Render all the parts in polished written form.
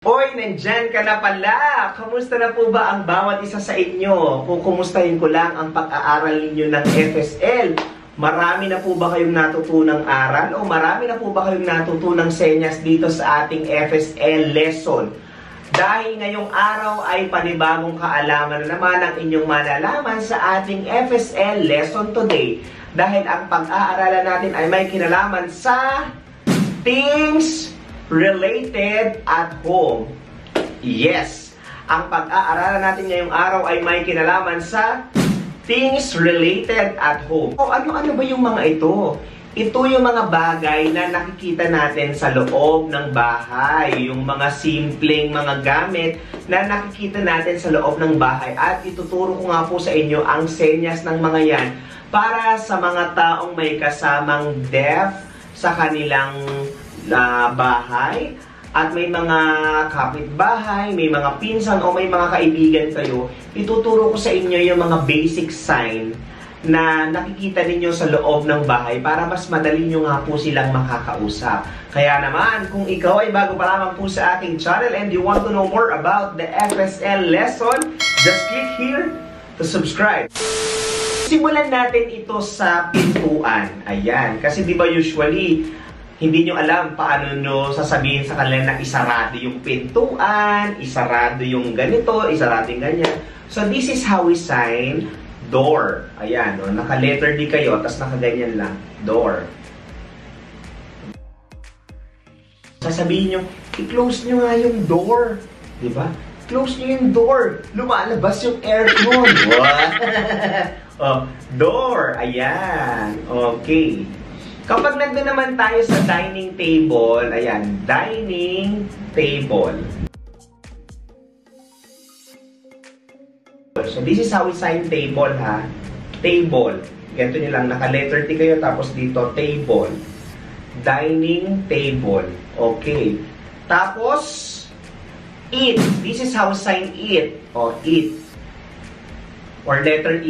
Hoy, nandyan ka na pala! Kamusta na po ba ang bawat isa sa inyo? Kukumustahin ko lang ang pag-aaral ninyo ng FSL. Marami na po ba kayong natutunang aral? O marami na po ba kayong natutunang senyas dito sa ating FSL lesson? Dahil ngayong araw ay panibagong kaalaman na naman ang inyong malalaman sa ating FSL lesson today. Dahil ang pag-aaralan natin ay may kinalaman sa things related at home. Yes, ang pag-aaralan natin ngayong araw ay may kinalaman sa things related at home. O ano-ano ba yung mga ito? Ito yung mga bagay na nakikita natin sa loob ng bahay. Yung mga simpleng mga gamit na nakikita natin sa loob ng bahay. At ituturo ko nga po sa inyo ang senyas ng mga yan para sa mga taong may kasamang deaf sa kanilang bahay, at may mga kapitbahay, may mga pinsan o may mga kaibigan kayo, ituturo ko sa inyo yung mga basic sign na nakikita ninyo sa loob ng bahay para mas madali nyo nga po silang makakausap. Kaya naman, kung ikaw ay bago pa lamang po sa aking channel and you want to know more about the FSL lesson, just click here to subscribe. Simulan natin ito sa pintuan. Ayan, kasi di ba usually hindi nyo alam paano nyo sasabihin sa kanila na isarado yung pintuan, isarado yung ganito, isarado yung ganyan. So, this is how we sign door. Ayan, no? Naka-letter D kayo, tapos nakaganyan lang. Door. Sasabihin nyo, i-close nyo nga yung door. Diba? Close nyo yung door. Lumalabas yung aircon. What? Oh, door. Ayan. Okay. Kapag nandun naman tayo sa dining table, ayan, dining table. So, this is how we sign table, ha? Table. Ganito nyo lang, naka-letter T kayo, tapos dito, table. Dining table. Okay. Tapos, eat. This is how we sign eat. O, eat. Or letter E.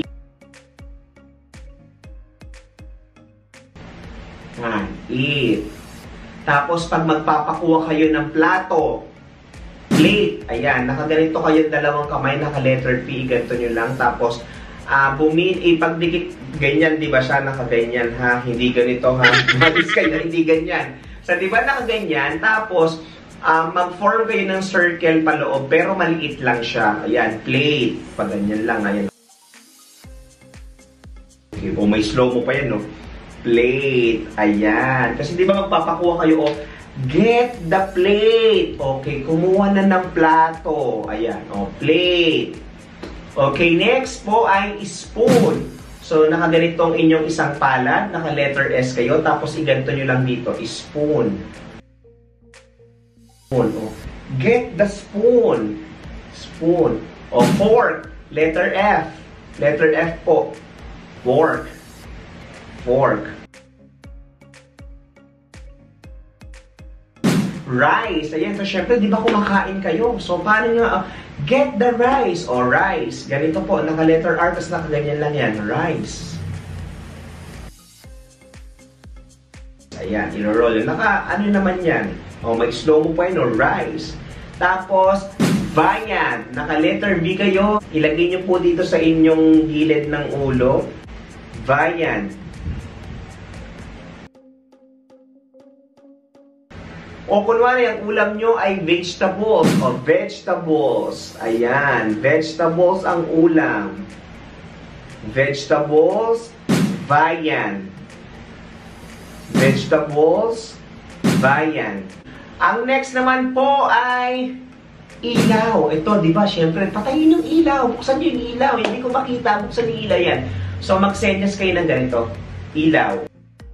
Eat. Tapos, pag magpapakuha kayo ng plato, plate. Ayan, nakaganito kayo dalawang kamay, naka-letter P, ganito nyo lang. Tapos, pagdikit, ganyan, di ba siya nakaganyan, ha? Hindi ganito, ha? Malis kayo, hindi ganyan. So, di ba nakaganyan? Tapos, mag-form kayo ng circle paloob, pero maliit lang siya. Ayan, plate. Pag ganyan lang, ayan. Okay, o may slow mo pa yan, no? Plate. Ayan. Kasi di ba magpapakuha kayo, get the plate. Okay, kumuha na ng plato. Ayan, plate. Okay, next po ay spoon. So, nakaganito ang inyong isang palad, naka-letter S kayo, tapos iganto nyo lang dito, spoon. Spoon. Get the spoon. Spoon. Fork. Letter F. Letter F po. Fork. Fork. Rice. Ayan. So, syempre, di ba kumakain kayo? So, paano nyo? Get the rice. O, rice. Ganito po. Naka-letter R, tapos nakaganyan lang yan. Rice. Ayan. Ino-roll. Ano naman yan? O, mag-slow mo pa yun. O, rice. Tapos, viand. Naka-letter B kayo. Ilagay nyo po dito sa inyong gilid ng ulo. Viand. O kunwari, ang ulam nyo ay vegetables. O vegetables. Ayan. Vegetables ang ulam. Vegetables. Viand. Vegetables. Viand. Ang next naman po ay ilaw. Ito, di ba? Siyempre, patayin yung ilaw. Buksan nyo yung ilaw. Hindi ko makita. Buksan yung ilaw yan. So, mag-senyas kayo ng ganito. Ilaw.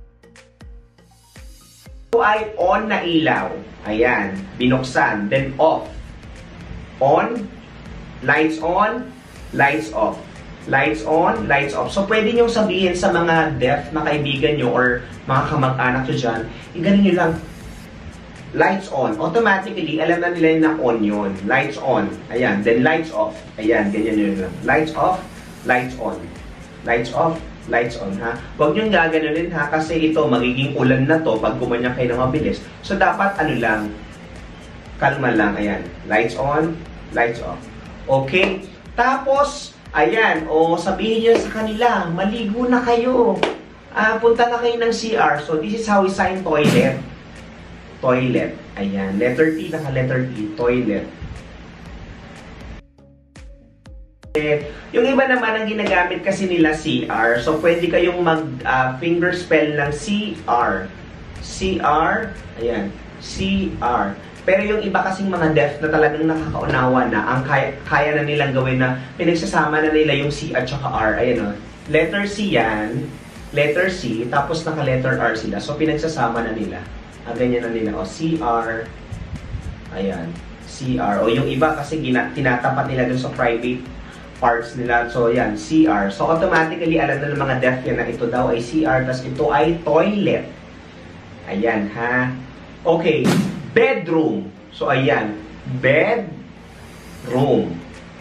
Ay on na ilaw. Ayan. Binuksan. Then off. On. Lights on. Lights off. Lights on. Lights off. So, pwede nyo sabihin sa mga deaf na kaibigan nyo or mga kamag-anak nyo dyan, ganun nyo lang. Lights on. Automatically, alam na nila na on yun. Lights on. Ayan. Then lights off. Ayan. Ganyan nyo lang. Lights off. Lights on. Lights off. Lights on, ha? Huwag nyo gaganunin, ha? Kasi ito, magiging ulan na to pag gumanyan kayo ng mabilis. So, dapat, ano lang, Kalma lang, ayan. Lights on, lights off. Okay? Tapos, ayan, sabihin niyo sa kanila, maligo na kayo. Punta na kayo ng CR. So, this is how we sign toilet. Toilet. Ayan. Letter T, naka-letter T. Toilet. Yung iba naman ang ginagamit kasi nila CR. So, pwede kayong mag-finger spell ng CR. CR. Ayan. CR. Pero yung iba kasing mga deaf na talagang nakakaunawa na, ang kaya na nilang gawin na pinagsasama na nila yung C at saka R. Ayan o. Letter C yan. Letter C. Tapos naka-letter R sila. So, pinagsasama na nila. Ganyan na nila. O, CR. Ayan. CR. O, yung iba kasi tinatapat nila dun sa private parts nila. So, yan. CR. So, automatically, alam na ng mga deaf yan na ito daw ay CR. Tapos ito ay toilet. Ayan, ha? Okay. Bedroom. So, ayan. Bedroom.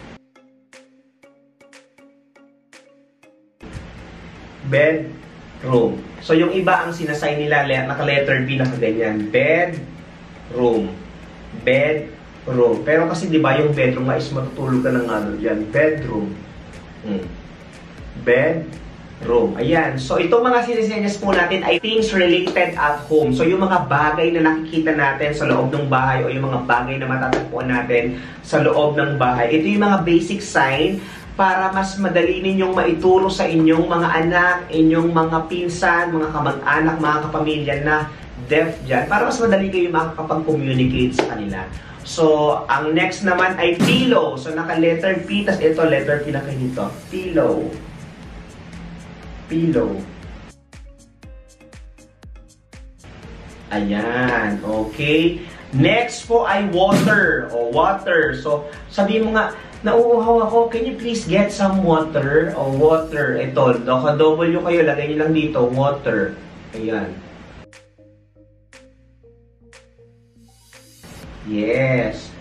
Bedroom. So, yung iba ang sinasay nila, naka-letter B, naka-ganyan. Bedroom. Bedroom. Pero kasi, di ba, yung bedroom nga is matutulog ka ng ano dyan. Bedroom. Bedroom. Ayan. So, itong mga sinisenyas po natin ay things related at home. So, yung mga bagay na nakikita natin sa loob ng bahay o yung mga bagay na matatagpuan natin sa loob ng bahay. Ito yung mga basic sign para mas madali ninyong maituro sa inyong mga anak, inyong mga pinsan, mga kamag-anak, mga kapamilya na deaf dyan. Para mas madali kayo makakapag-communicate sa kanila. So, ang next naman ay pillow. So, naka-letter P, tas ito letter P na kayo dito. Pillow. Pillow. Ayan. Okay. Next po ay water. O, water. So, sabihin mo nga, nauuhaw ako. Can you please get some water? O, water. Ito. Naka-W kayo. Lagay nyo lang dito. Water. Ayan. Yes.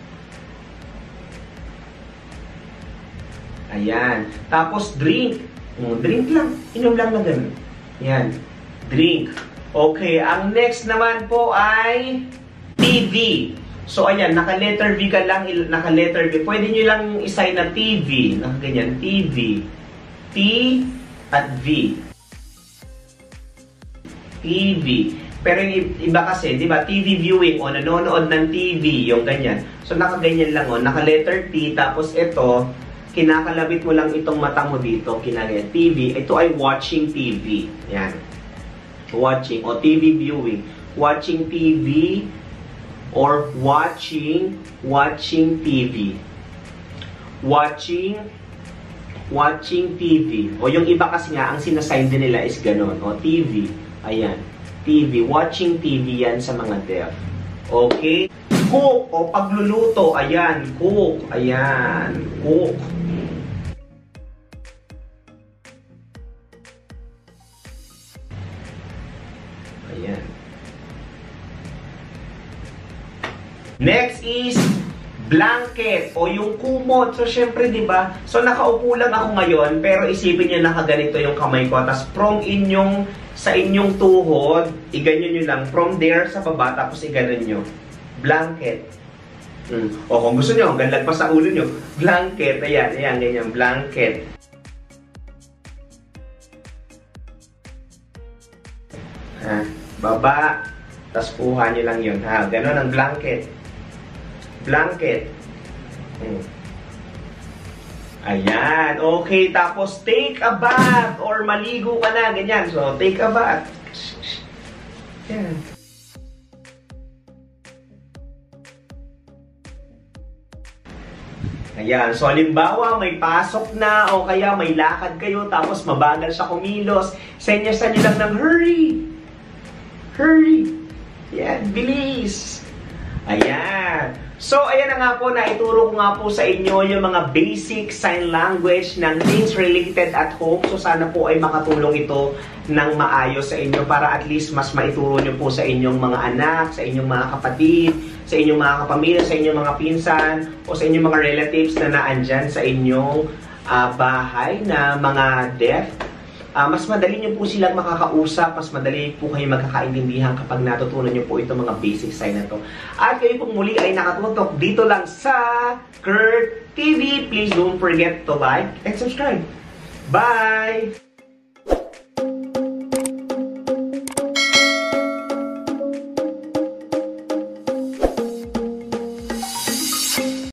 Ayan. Tapos, drink. Drink lang. Inom lang na ganun. Yan. Drink. Okay. Ang next naman po ay TV. So, ayan. Naka-letter V ka lang. Naka-letter V. Pwede nyo lang isay na TV. Nakaganyan. TV. T at V. TV. Pero yung iba kasi, di ba, TV viewing o nanonood ng TV. Yung ganyan. So, nakaganyan lang o. Naka-letter T. Tapos, ito, kinakalabit mo lang itong mata mo dito, kinagaya TV. Ito ay watching TV. Yan. Watching o TV viewing. Watching TV or watching TV. Watching TV. O yung iba kasi nga, ang sinasign din nila is ganon. O TV. Ayan. TV. Watching TV yan sa mga deaf. Okay? Cook o pagluluto. Ayan. Cook. Ayan. Cook. Ayan. Next is blanket o yung kumot. So, syempre, di ba? So, nakaupo lang ako ngayon, pero isipin niyo nakaganito yung kamay ko. Tapos, sa inyong tuhod, iganyan nyo lang. From there, sa baba, tapos iganon nyo. Blanket. O, kung gusto nyo, hanggang lagpas sa ulo nyo. Blanket. Ayan, ayan, ganyan. Blanket. Baba. Tapos, kuha nyo lang yun. Ganon ang blanket. Blanket. Ayan. Okay. Tapos, take a bath or maligo ka na. Ganyan. So, take a bath. Ayan. Ayan. So, halimbawa, may pasok na o kaya may lakad kayo tapos mabagal siya kumilos. Senyasan nyo lang ng hurry. Hurry. Ayan. Bilis. Ayan. So, ayan na nga po, naituro ko nga po sa inyo yung mga basic sign language ng things related at home. So, sana po ay makatulong ito ng maayos sa inyo para at least mas maituro nyo po sa inyong mga anak, sa inyong mga kapatid, sa inyong mga kapamilya, sa inyong mga pinsan, o sa inyong mga relatives na naandyan sa inyong bahay na mga deaf. mas madali nyo po silang makakausap, mas madali po kayo magkakaintindihan kapag natutunan nyo po itong mga basic sign na to. At kayo pong muli ay nakatutok dito lang sa Kurt TV. Please don't forget to like and subscribe. Bye!